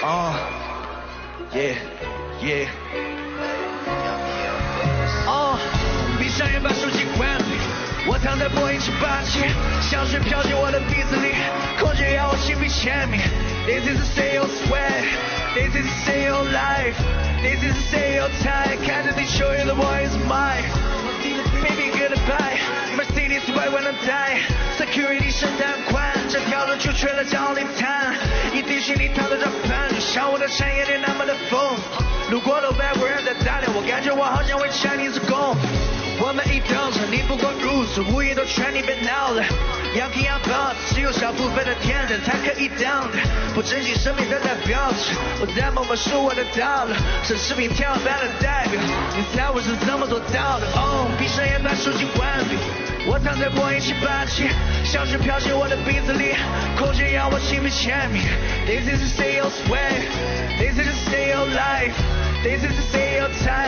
Yeah, yeah. 闭上眼把手机关闭，我躺在波音787，香水飘进我的鼻子里，空姐要我亲笔签名。This is Z.TAO sweat, this is Z.TAO life, this is Z.TAO time。看着地球仪的 boy is mine。Baby goodbye, Mercedes 外观能带 ，Security 神探宽，这条路就缺了脚力毯，一地心里躺着这盘，就像我的产业链那么的丰富。路过的外国人在打量我，感觉我好像为 Chinese 功夫。我们一登场，你不过如此，物业都劝你别闹了。洋皮洋包，只有少部分的天真才可以当的，不珍惜生命的代表着，我在默默数我的到了，奢侈品天花板的代表，你猜我是怎么做到的？闭上眼把手机关闭，我躺在波音787，香水飘进我的鼻子里，空姐要我亲笔签名。This is Z.TAO sweat, this is Z.TAO life, this is Z.TAO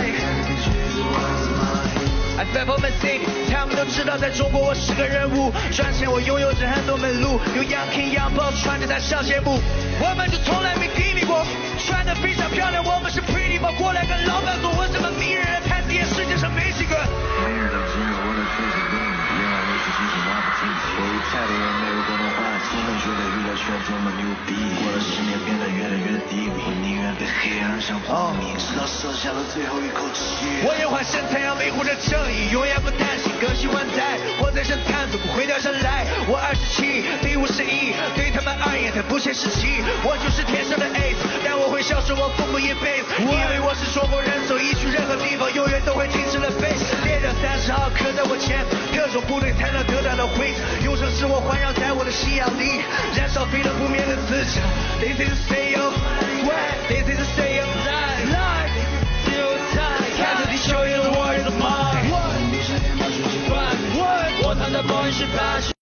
time。I fight for my city， 他们都知道在中国我是个人物，赚钱我拥有着很多门路，有洋 king 洋 boss 穿着它上节目，我们就从来没低迷过，穿得非常漂亮，我们是 pretty boy， 过来跟老板说我什么名人太子爷世界上没几个。没人当今日我的确实跟你一样，也是精神拿不清楚，由于太多人没有共同话题，我们觉得娱乐圈这么牛逼，过了10年变得越来越低迷，我宁愿被黑暗上光明，直到射下了最后一口气。我眼环神太阳维护着正义，永远不担心，更喜欢在活在这探索，不会掉下来。我27，第51，对他们而言它不切实际。我就是天生的 ace， 但我会孝顺我父母一辈子，因为我是中国人，所以去任何地方永远都会挺直了背。列着30号刻在我前，各种部队才能得到的徽章，永生是我环绕在我的信仰里，燃烧飞了不灭的自强。This is Z.TAO sweat, this is Z.TAO life, Z.TAO time。看着地球仪的 war is mine。我躺在波音787，